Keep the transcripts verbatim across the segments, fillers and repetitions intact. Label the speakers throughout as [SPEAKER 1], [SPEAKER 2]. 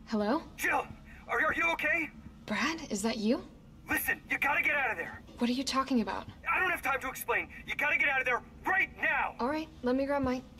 [SPEAKER 1] Hello?
[SPEAKER 2] Jill, are, are you okay?
[SPEAKER 1] Brad, is that you?
[SPEAKER 2] Listen, you gotta get out of there.
[SPEAKER 1] What are you talking about?
[SPEAKER 2] I don't have time to explain. You gotta get out of there right now.
[SPEAKER 1] All right, let me grab my...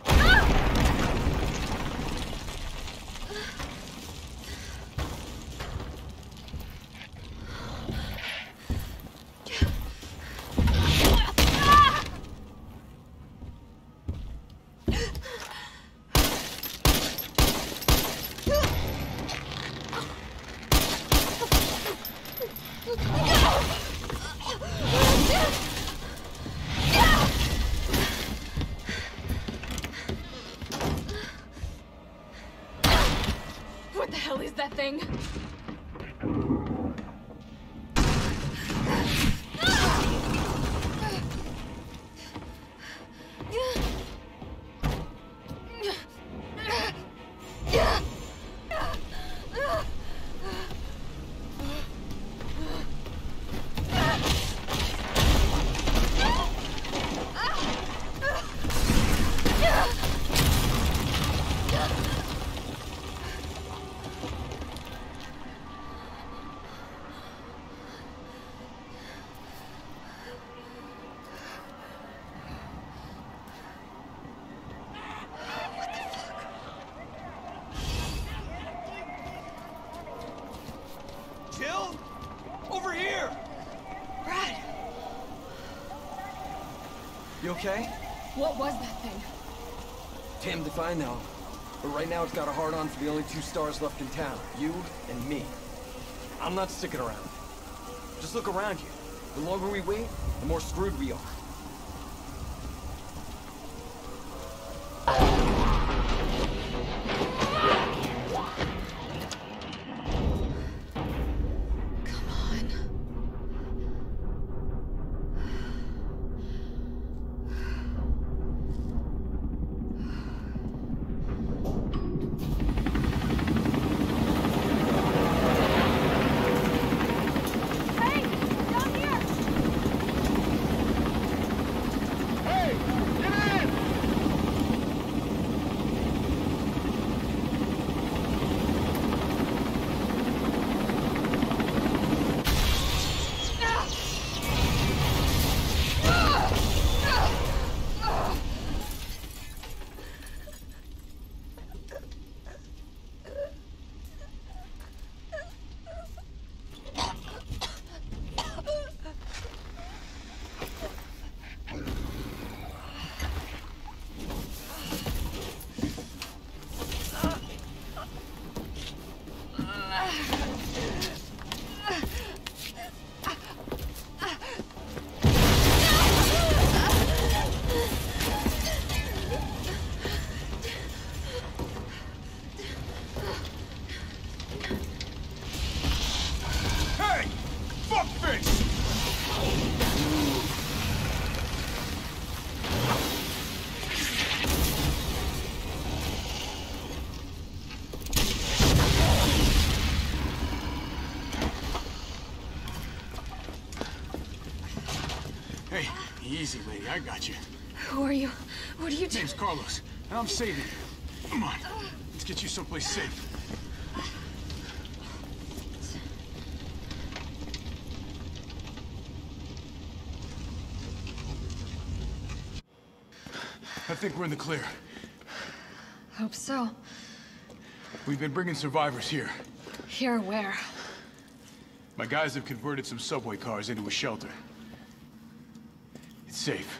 [SPEAKER 1] What the hell is that thing?
[SPEAKER 2] Jill? Over here!
[SPEAKER 1] Brad!
[SPEAKER 3] You okay?
[SPEAKER 1] What was that thing?
[SPEAKER 3] Damned if I know. But right now it's got a hard-on for the only two stars left in town. You and me. I'm not sticking around. Just look around you. The longer we wait, the more screwed we are.
[SPEAKER 4] Hey, easy, lady. I got you.
[SPEAKER 1] Who are you? What are you doing?
[SPEAKER 4] Name's Carlos, and I'm saving you. Come on, let's get you someplace safe. I think we're in the clear.
[SPEAKER 1] Hope so.
[SPEAKER 4] We've been bringing survivors here.
[SPEAKER 1] Here where?
[SPEAKER 4] My guys have converted some subway cars into a shelter. It's safe.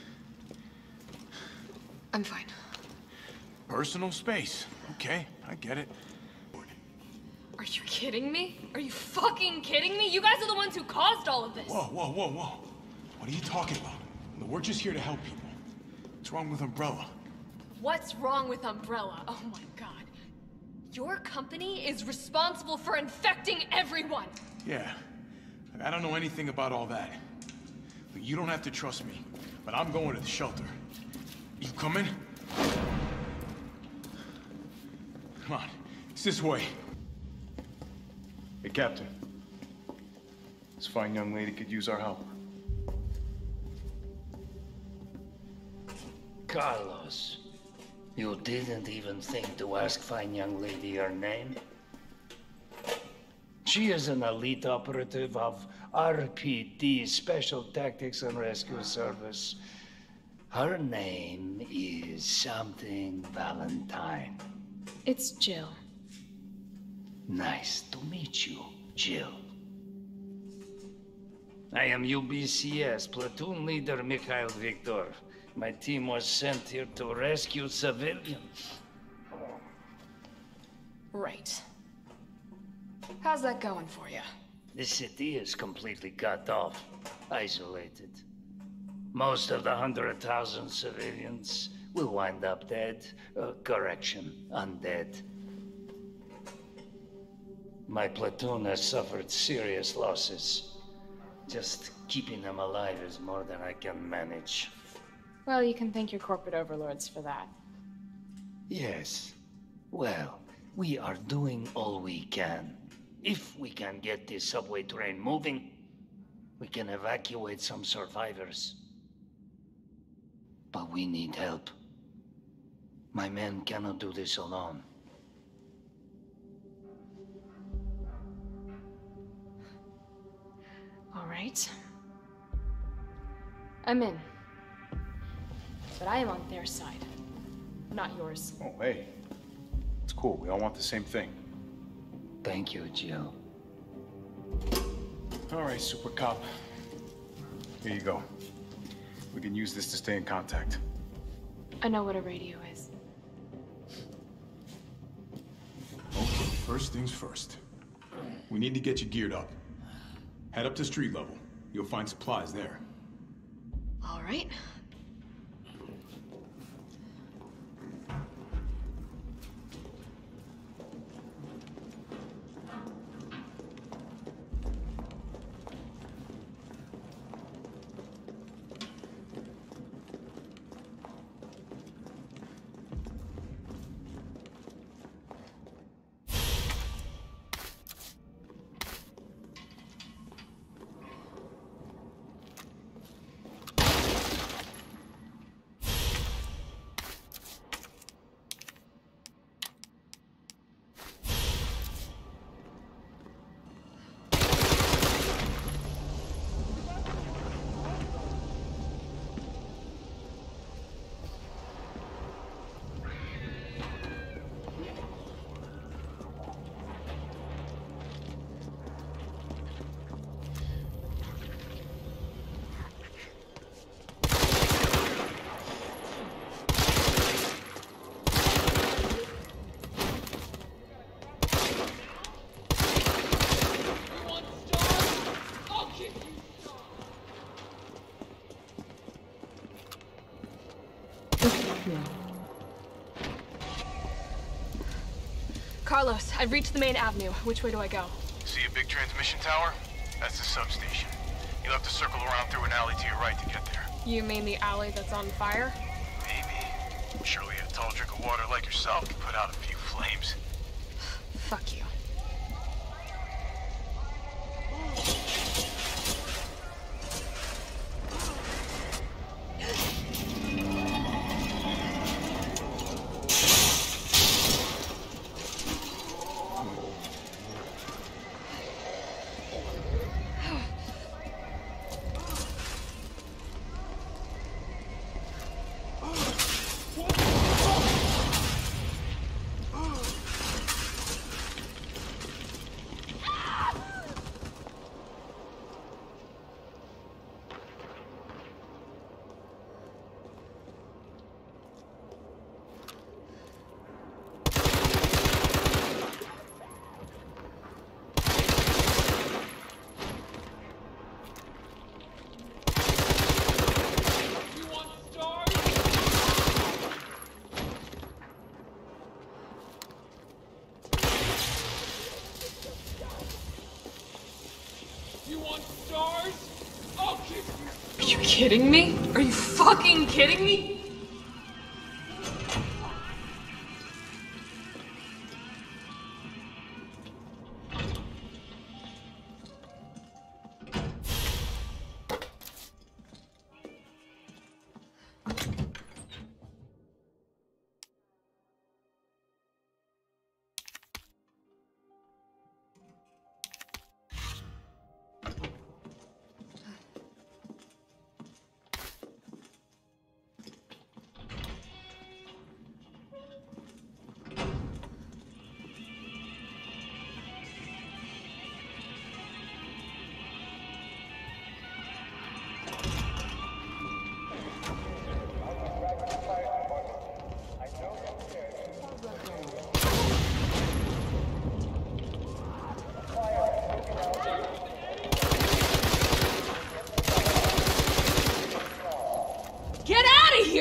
[SPEAKER 1] I'm fine.
[SPEAKER 4] Personal space. Okay, I get it.
[SPEAKER 1] Are you kidding me? Are you fucking kidding me? You guys are the ones who caused all of this.
[SPEAKER 4] Whoa, whoa, whoa, whoa. What are you talking about? We're just here to help people. What's wrong with Umbrella?
[SPEAKER 1] What's wrong with Umbrella? Oh my god. Your company is responsible for infecting everyone!
[SPEAKER 4] Yeah. I don't know anything about all that. You don't have to trust me, but I'm going to the shelter. You coming? Come on. It's this way.
[SPEAKER 5] Hey, Captain. This fine young lady could use our help.
[SPEAKER 6] Carlos, you didn't even think to ask fine young lady her name? She is an elite operative of R P D, Special Tactics and Rescue Service. Her name is something Valentine.
[SPEAKER 1] It's Jill.
[SPEAKER 6] Nice to meet you, Jill. I am U B C S, Platoon Leader Mikhail Viktor. My team was sent here to rescue civilians.
[SPEAKER 1] Right. How's that going for you?
[SPEAKER 6] The city is completely cut off, isolated. Most of the hundred thousand civilians will wind up dead. Uh, correction, undead. My platoon has suffered serious losses. Just keeping them alive is more than I can manage.
[SPEAKER 1] Well, you can thank your corporate overlords for that.
[SPEAKER 6] Yes. Well, we are doing all we can. If we can get this subway train moving, we can evacuate some survivors. But we need help. My men cannot do this alone.
[SPEAKER 1] All right. I'm in. But I am on their side, not yours.
[SPEAKER 5] Oh, hey. It's cool. We all want the same thing.
[SPEAKER 6] Thank you, Jill.
[SPEAKER 5] All right, Super Cop. Here you go. We can use this to stay in contact.
[SPEAKER 1] I know what a radio is.
[SPEAKER 4] Okay, first things first. We need to get you geared up. Head up to street level. You'll find supplies there.
[SPEAKER 1] All right. Carlos, I've reached the main avenue. Which way do I go?
[SPEAKER 4] See a big transmission tower? That's the substation. You'll have to circle around through an alley to your right to get there.
[SPEAKER 1] You mean the alley that's on fire?
[SPEAKER 4] Maybe. Surely a tall drink of water like yourself can put out a few flames.
[SPEAKER 1] Fuck you. Are you kidding me? Are you fucking kidding me?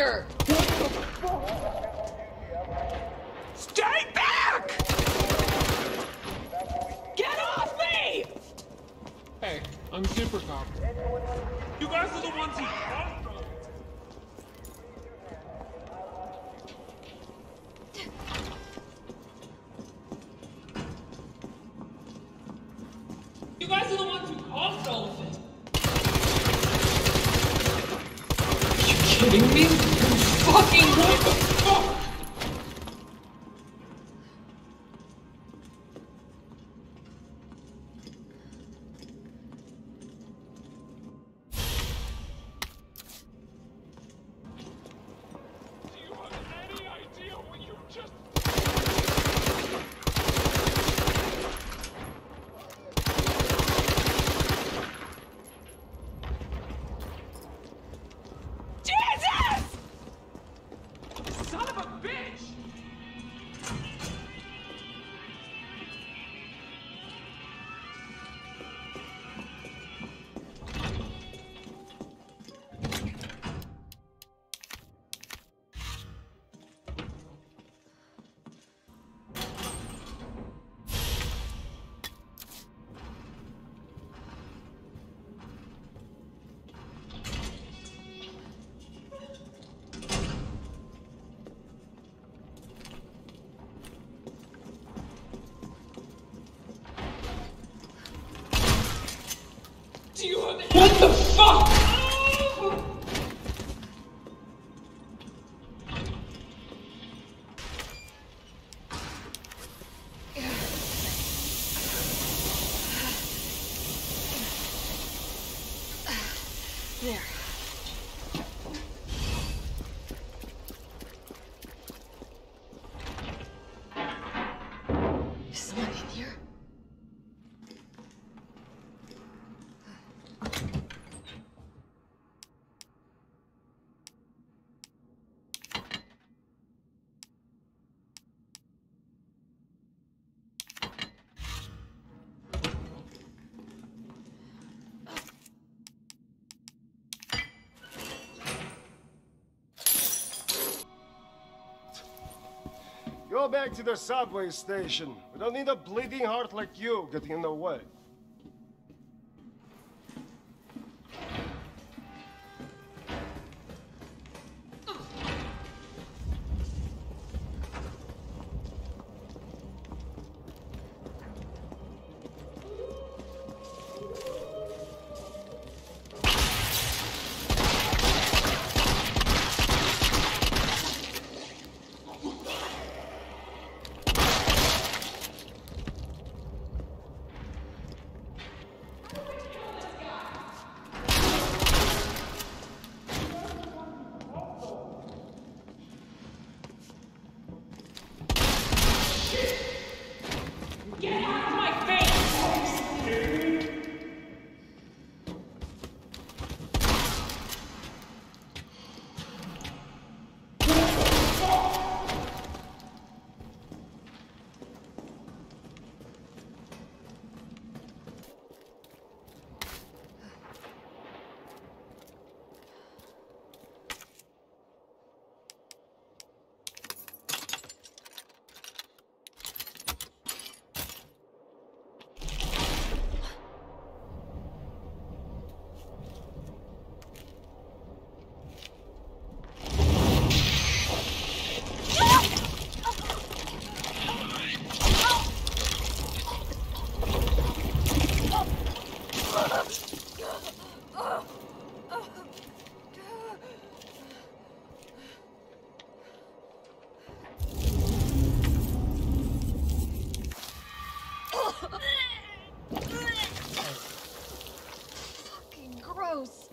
[SPEAKER 1] here!
[SPEAKER 7] Stay back! Get off me!
[SPEAKER 8] Hey, I'm Super Cop.
[SPEAKER 7] You guys are the ones who caused them. You guys are the ones who caused all of it.
[SPEAKER 8] Are you kidding me? Fucking what the fuck?
[SPEAKER 7] What the fuck?
[SPEAKER 1] There. Is someone in here?
[SPEAKER 9] Go back to the subway station. We don't need a bleeding heart like you getting in the way.
[SPEAKER 1] Fucking gross.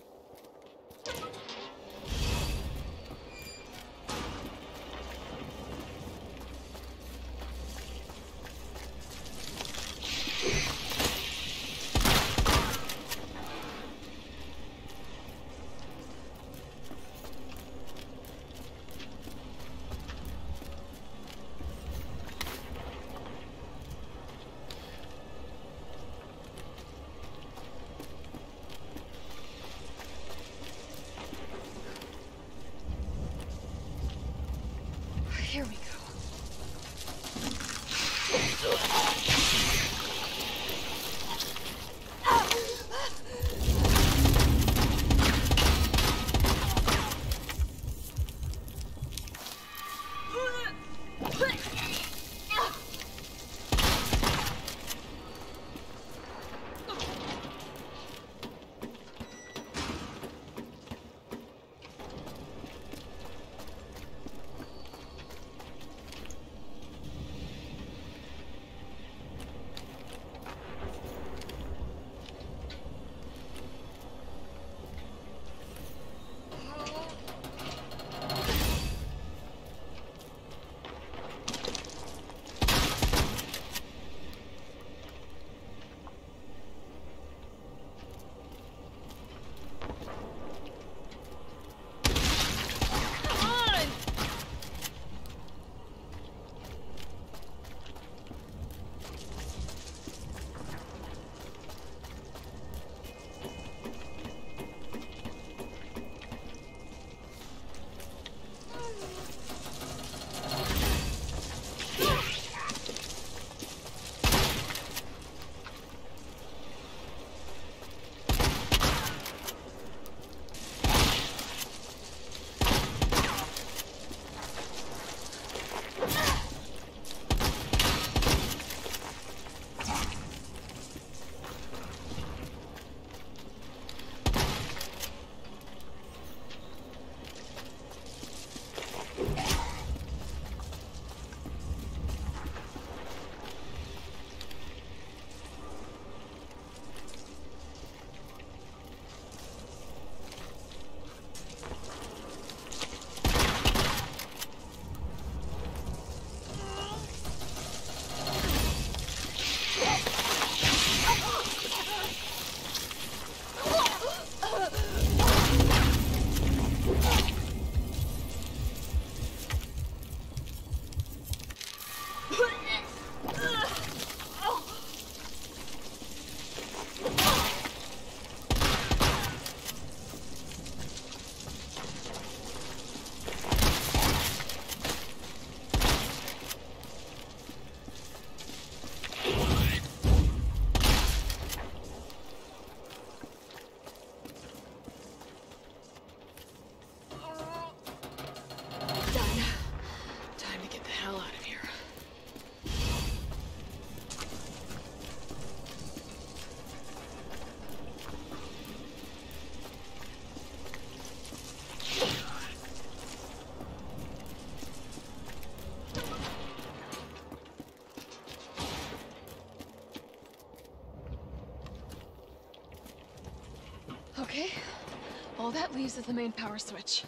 [SPEAKER 1] Okay. All that leaves is the main power switch.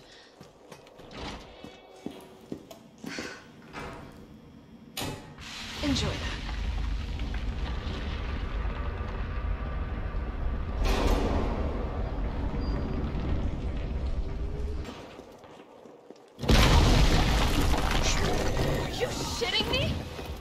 [SPEAKER 1] Enjoy that. Are you shitting me?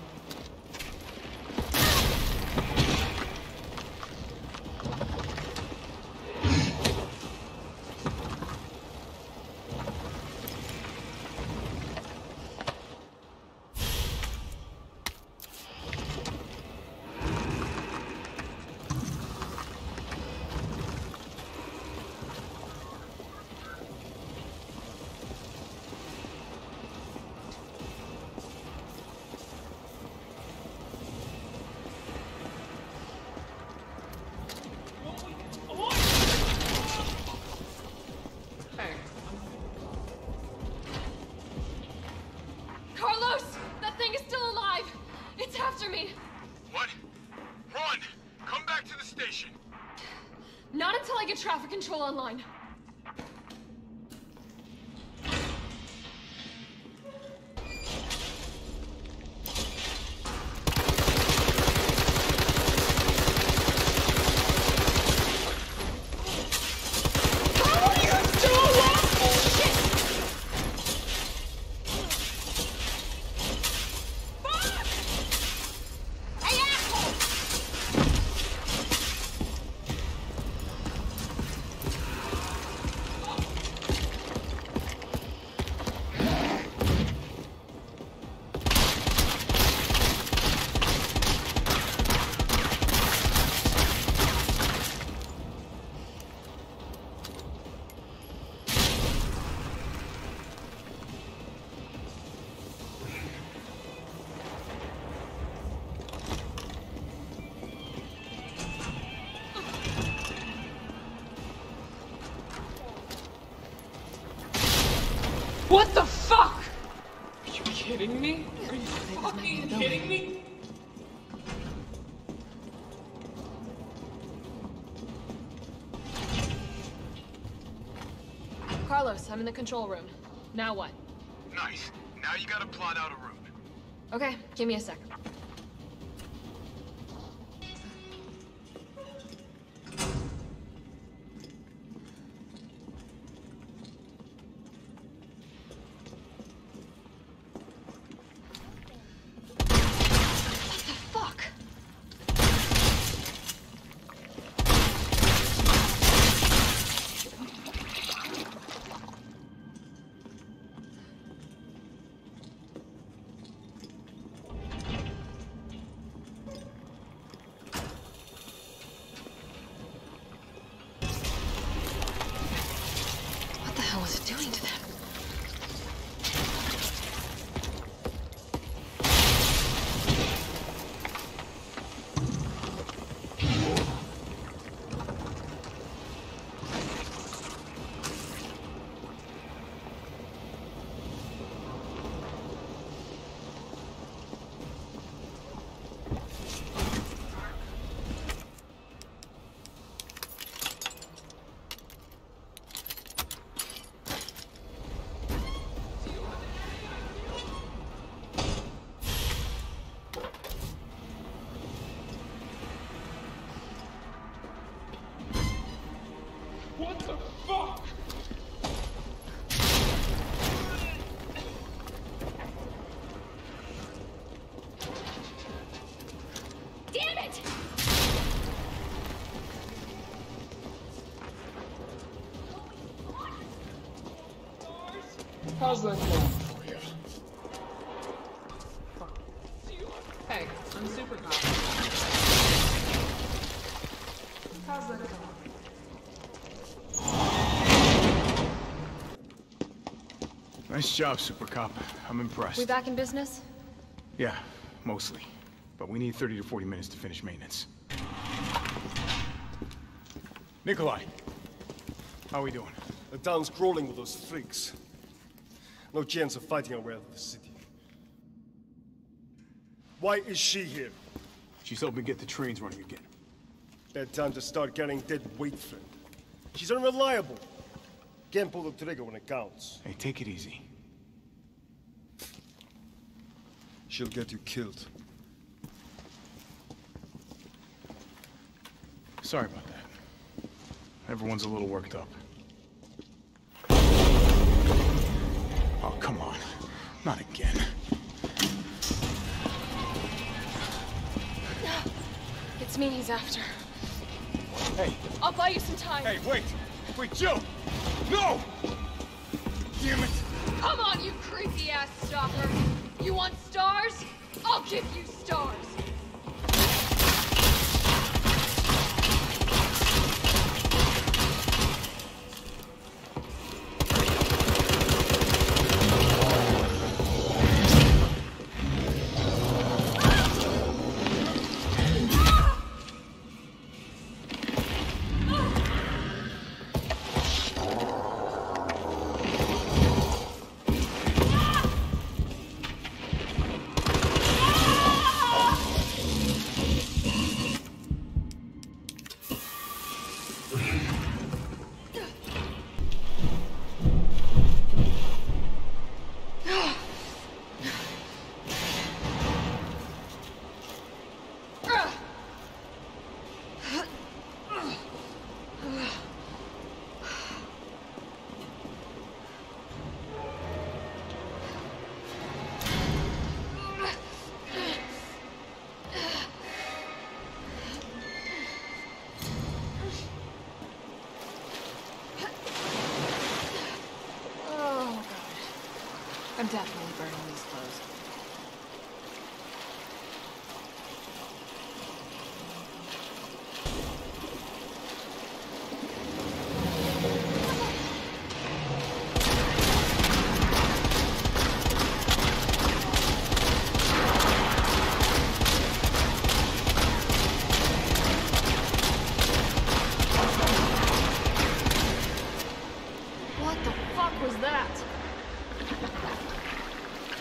[SPEAKER 1] Carlos! That thing is still alive! It's after me!
[SPEAKER 4] What? Run! Come back to the station!
[SPEAKER 1] Not until I get traffic control online.
[SPEAKER 8] What the fuck? Are you kidding me? Are you fucking kidding me?
[SPEAKER 1] Carlos, I'm in the control room. Now what?
[SPEAKER 4] Nice. Now you gotta plot out a route.
[SPEAKER 1] Okay, give me a sec. What was it doing to them?
[SPEAKER 7] What the fuck?
[SPEAKER 1] Damn it!
[SPEAKER 8] How's that going for you? Hey, I'm super cop. How's that going?
[SPEAKER 4] Nice job, Super Cop. I'm impressed.
[SPEAKER 1] We back in business?
[SPEAKER 4] Yeah, mostly. But we need thirty to forty minutes to finish maintenance. Nikolai, how are we doing?
[SPEAKER 9] The town's crawling with those freaks. No chance of fighting our way out of the city. Why is she here?
[SPEAKER 4] She's helping get the trains running again.
[SPEAKER 9] Bad time to start carrying dead weight, friend. She's unreliable. Can't pull the trigger when it counts.
[SPEAKER 4] Hey, take it easy.
[SPEAKER 9] She'll get you killed.
[SPEAKER 4] Sorry about that. Everyone's a little worked up. Oh, come on. Not again.
[SPEAKER 1] It's me he's after.
[SPEAKER 4] Hey.
[SPEAKER 1] I'll buy you some time.
[SPEAKER 4] Hey, wait! Wait, Jill! No! Damn it!
[SPEAKER 1] Come on, you crazy-ass stalker! You want stars? I'll give you stars! I'm definitely burning these clothes. What the fuck was that?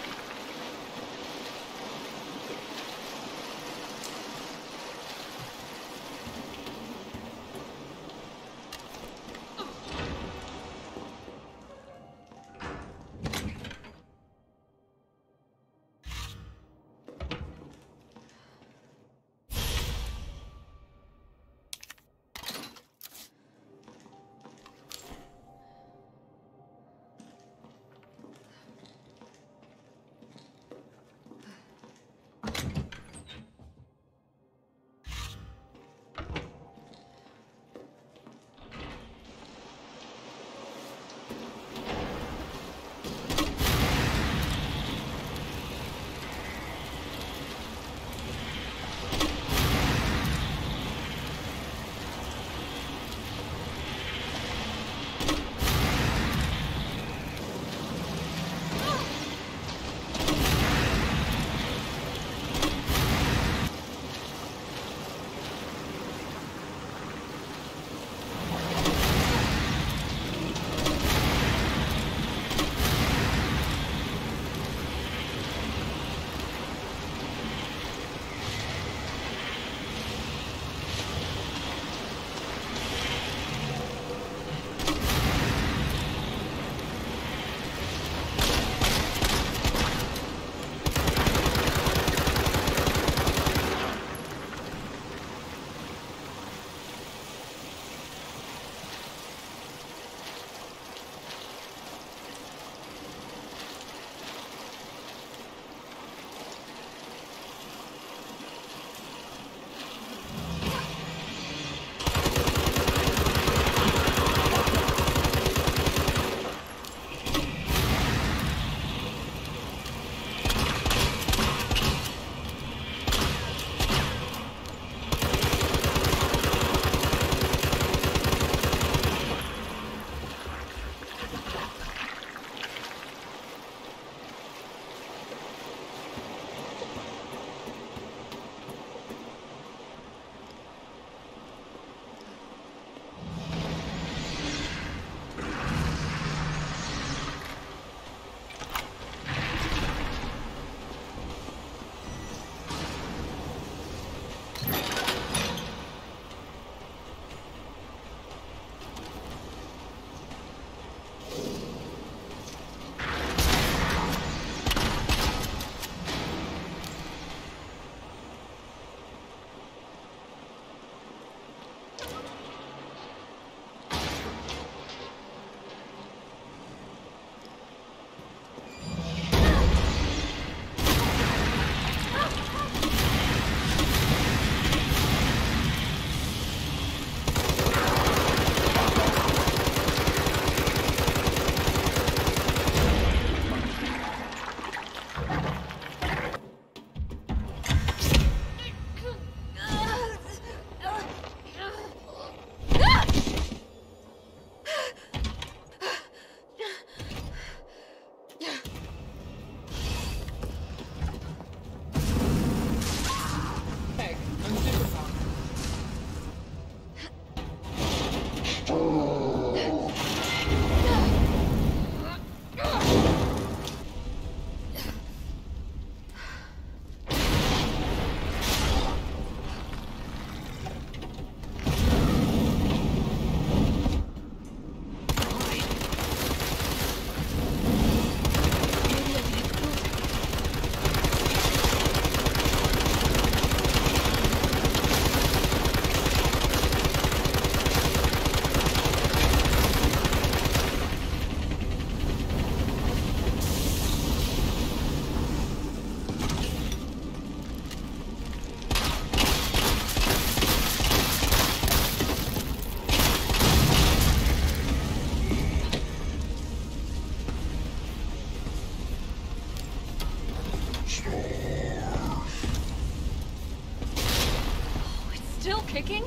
[SPEAKER 1] still kicking?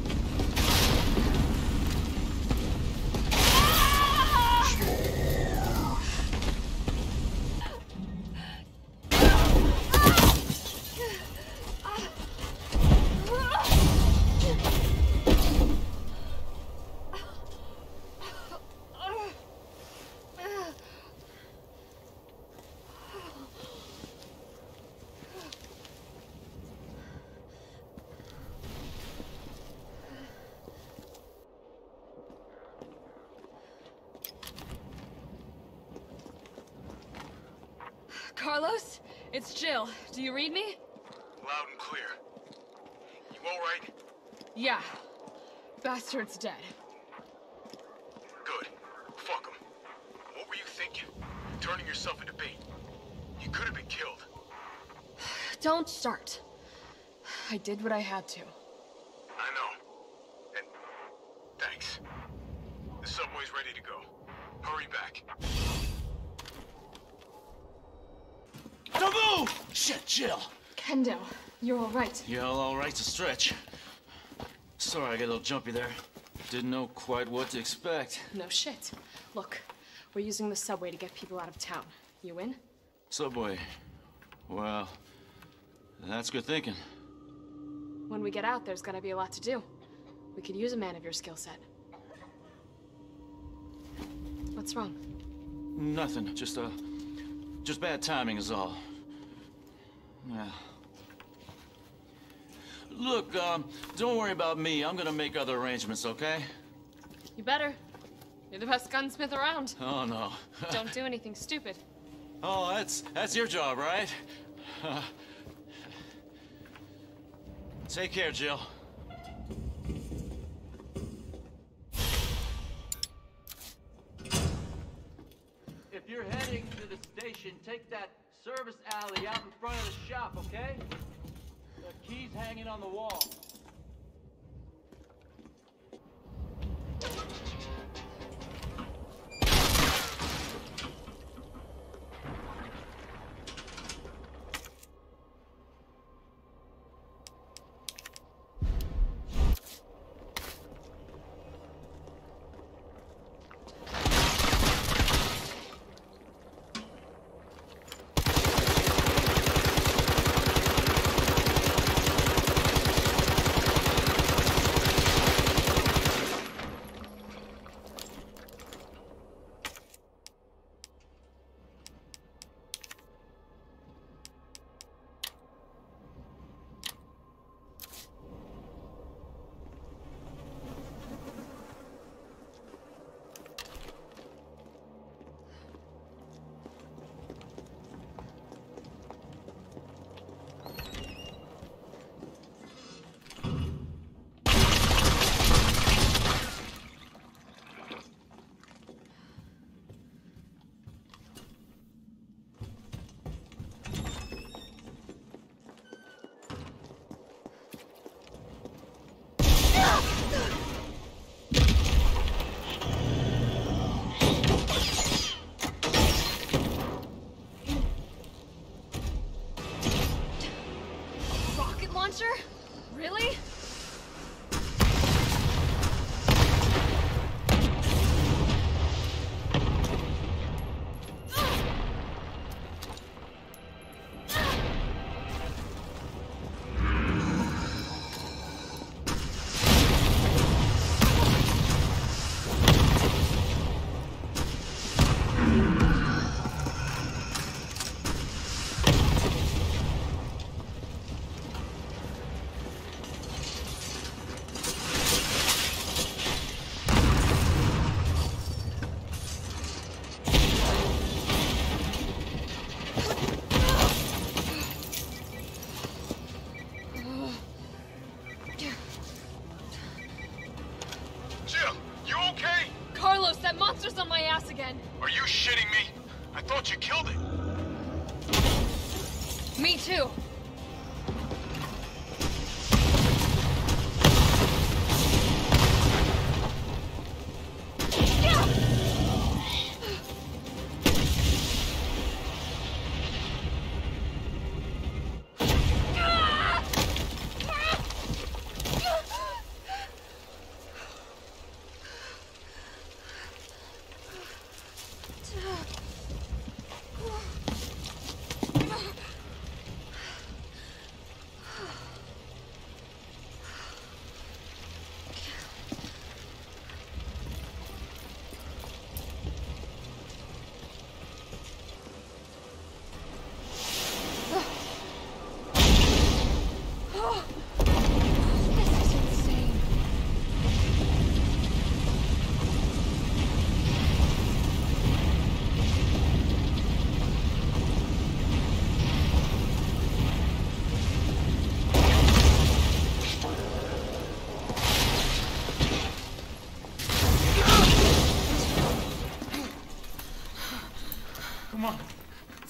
[SPEAKER 1] Carlos, it's Jill. Do you read me?
[SPEAKER 4] Loud and clear. You all right?
[SPEAKER 1] Yeah. Bastard's dead.
[SPEAKER 4] Good. Fuck him. What were you thinking? Turning yourself into bait. You could have been killed.
[SPEAKER 1] Don't start. I did what I had to.
[SPEAKER 4] I know. And thanks. The subway's ready to go. Hurry back.
[SPEAKER 10] Don't move! Shit, Jill.
[SPEAKER 1] Kendo, you're all right.
[SPEAKER 10] Yeah, all right's a stretch. Sorry, I got a little jumpy there. Didn't know quite what to expect.
[SPEAKER 1] No shit. Look, we're using the subway to get people out of town. You in?
[SPEAKER 10] Subway. Well, that's good thinking.
[SPEAKER 1] When we get out, there's gonna be a lot to do. We could use a man of your skill set. What's wrong?
[SPEAKER 10] Nothing. Just, uh, just bad timing is all. Yeah. Look, um, don't worry about me. I'm gonna make other arrangements, okay?
[SPEAKER 1] You better. You're the best gunsmith around.
[SPEAKER 10] Oh, no.
[SPEAKER 1] Don't do anything stupid.
[SPEAKER 10] Oh, that's, that's your job, right? Uh, take care, Jill.
[SPEAKER 11] If you're heading to the station, take that service alley out in front of the shop, okay? The key's hanging on the wall.
[SPEAKER 1] Really? That monster's on my ass again.
[SPEAKER 4] Are you shitting me? I thought you killed it.
[SPEAKER 1] Me too.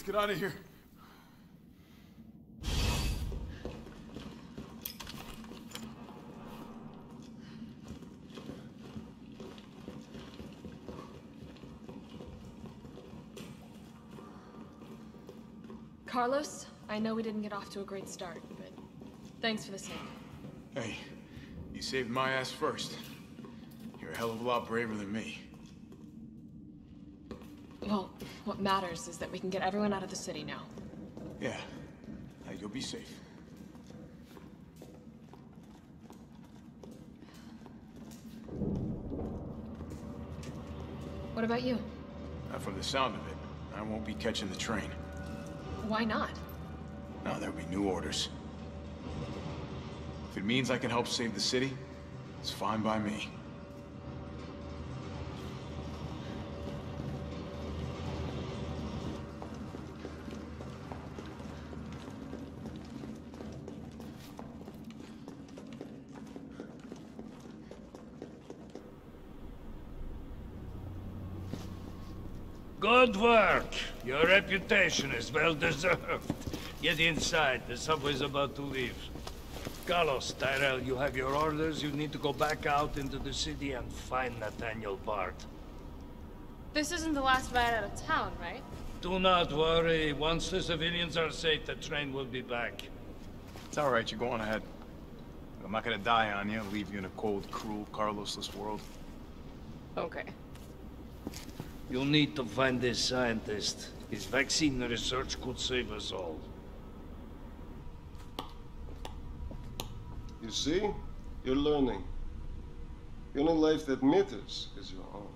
[SPEAKER 4] get out of here.
[SPEAKER 1] Carlos, I know we didn't get off to a great start, but thanks for the save.
[SPEAKER 4] Hey, you saved my ass first. You're a hell of a lot braver than me.
[SPEAKER 1] Well, what matters is that we can get everyone out of the city now.
[SPEAKER 4] Yeah. Now you'll be safe.
[SPEAKER 1] What about you?
[SPEAKER 4] Not from the sound of it. I won't be catching the train.
[SPEAKER 1] Why not?
[SPEAKER 4] No, there'll be new orders. If it means I can help save the city, it's fine by me.
[SPEAKER 6] Good work. Your reputation is well deserved. Get inside. The subway's about to leave. Carlos, Tyrell, you have your orders. You need to go back out into the city and find Nathaniel Bard.
[SPEAKER 12] This isn't the last ride out of town, right?
[SPEAKER 6] Do not worry. Once the civilians are safe, the train will be back.
[SPEAKER 5] It's all right. You're going ahead. I'm not gonna die on you, leave you in a cold, cruel, Carlosless world.
[SPEAKER 12] Okay.
[SPEAKER 6] You'll need to find this scientist. His vaccine research could save us all.
[SPEAKER 9] You see? You're learning. The only life that matters is your own.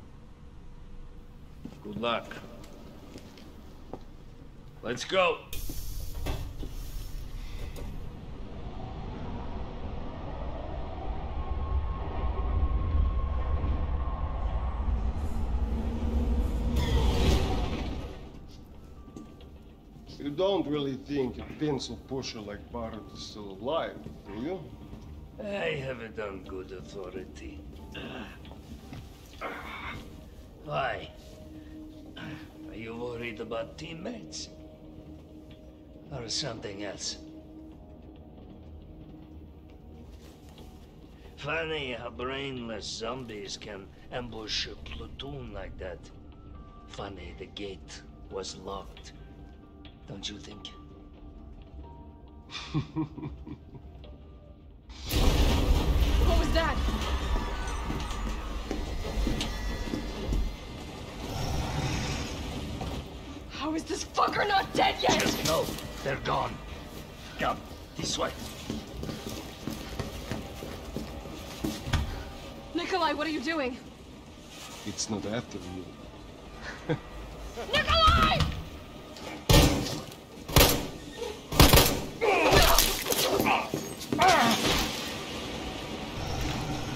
[SPEAKER 6] Good luck. Let's go.
[SPEAKER 9] You don't really think a pencil pusher like Barrett is still alive, do you?
[SPEAKER 6] I have it on good authority. Why? Are you worried about teammates? Or something else? Funny how brainless zombies can ambush a platoon like that. Funny the gate was locked. Don't you think?
[SPEAKER 1] What was that? How is this fucker not dead yet?
[SPEAKER 6] Just no, they're gone. Come, this way.
[SPEAKER 1] Nikolai, what are you doing?
[SPEAKER 9] It's not after you.
[SPEAKER 1] Nikolai!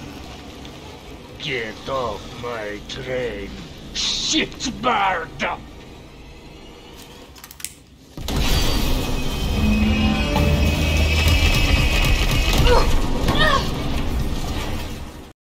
[SPEAKER 6] Get off my train, shitbird!